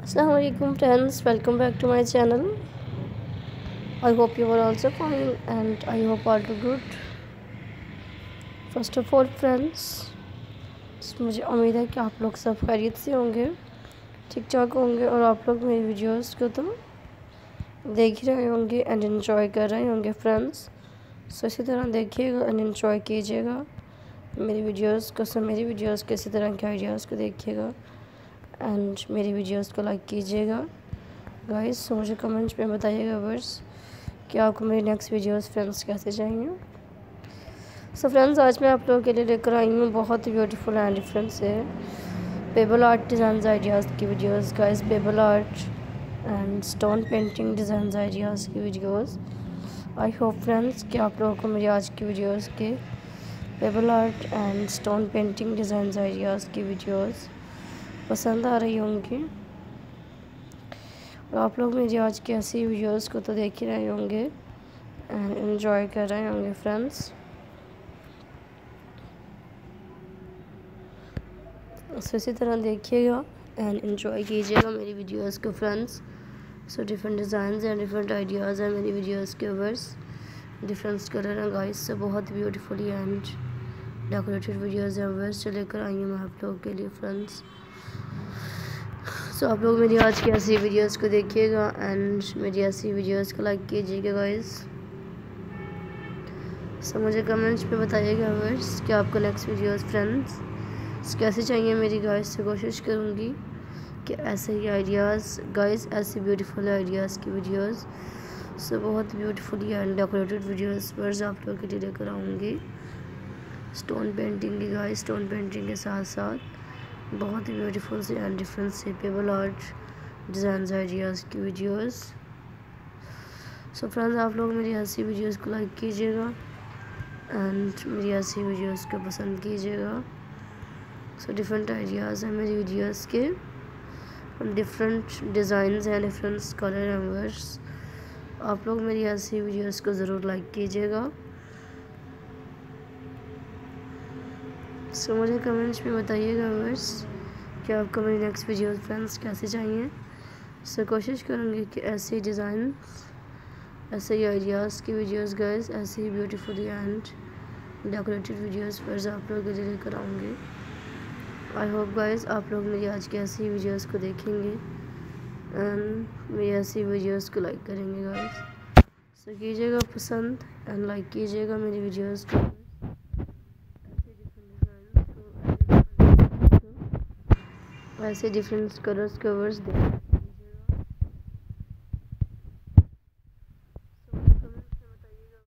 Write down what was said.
Assalamu alaikum friends, welcome back to my channel. I hope you are also fine and I hope all are good. First of all friends, मुझे उम्मीद है कि आप लोग सब खैरियत से होंगे, ठीक ठाक होंगे और आप लोग मेरी वीडियोस को तो देख ही रहे होंगे एंड एंजॉय कर रहे होंगे फ्रेंड्स। सो इसी तरह देखिएगा एंड एंजॉय कीजिएगा मेरी वीडियोस को। सो मेरी वीडियोस के इसी तरह के आइडियाज़ को देखिएगा एंड मेरी वीडियोस को लाइक कीजिएगा गाइस। सो मुझे कमेंट्स में बताइएगा वर्स कि आपको मेरी नेक्स्ट वीडियोस फ्रेंड्स कैसे चाहिए। सो फ्रेंड्स, आज मैं आप लोगों के लिए लेकर आई हूँ बहुत ही ब्यूटीफुल एंड डिफरेंट से पेबल आर्ट डिज़ाइन आइडियाज़ की videos guys. Pebble art and stone painting design ideas की वीडियोस। आई होप फ्रेंड्स कि आप लोगों को मेरी आज की वीडियोस के pebble art and stone painting design ideas की वीडियोस पसंद आ रही होंगी और आप लोग मेरी आज की ऐसी वीडियोस को तो देख ही रहे होंगे एंड एंजॉय कर रहे होंगे फ्रेंड्स। सो इसी तरह देखिएगा एंड एंजॉय कीजिएगा मेरी वीडियोस को friends. So different designs and different ideas हैं मेरी वीडियोस के ऊपर, डिफरेंट कलर हैं गाइस। से बहुत ब्यूटीफुली एंड डेकोरेटेड वीडियोस हैं वर्स लेकर आई हूँ मैं आप लोगों के लिए फ्रेंड्स। सो आप लोग मेरी आज की ऐसी वीडियोस को देखिएगा एंड मेरी ऐसी वीडियोस को लाइक कीजिएगा गाइस। सो मुझे कमेंट्स में बताइएगा वर्स कि आपको नेक्स्ट वीडियोस फ्रेंड्स कैसे चाहिए मेरी गाइस। से कोशिश करूँगी कि ऐसे ही आइडियाज़ गाइस, ऐसे ब्यूटीफुल आइडियाज़ की वीडियोस। सो बहुत ब्यूटीफुली एंड डेकोरेटेड वीडियोस वर्स आप लोगों के लिए लेकर आऊँगी स्टोन पेंटिंग की गाइस। स्टोन पेंटिंग के साथ साथ बहुत ही ब्यूटीफुल से एंड डिफरेंट से पेबल आर्ट डिज़ाइन आइडियाज़ की वीडियोस। सो फ्रेंड्स, आप लोग मेरी ऐसी वीडियोस को लाइक कीजिएगा एंड मेरी ऐसी वीडियोस को पसंद कीजिएगा। सो डिफरेंट आइडियाज़ हैं मेरी वीडियोस के, डिफरेंट डिज़ाइंस हैं, डिफरेंट कलर हैं वर्स। आप लोग मेरी ऐसी वीडियोस को ज़रूर लाइक कीजिएगा। सो मुझे कमेंट्स में बताइएगा वर्स कि आपको मेरी नेक्स्ट वीडियोस फ्रेंड्स कैसे चाहिए। सो कोशिश करूँगी कि ऐसे डिज़ाइन, ऐसे ही आइडियाज़ की वीडियोस गाइस, ऐसे ही ब्यूटीफुली एंड डेकोरेटेड वीडियोस वर्स आप लोगों के लिए लेकर आऊँगी। आई होप गाइस आप लोग मेरी आज की ऐसी वीडियोस को देखेंगे एंड मेरी ऐसी वीडियोस को लाइक करेंगे गाइस। सो कीजिएगा पसंद एंड लाइक कीजिएगा मेरी वीडियोस को। ऐसे डिफरेंट कलर्स कवर्स दें।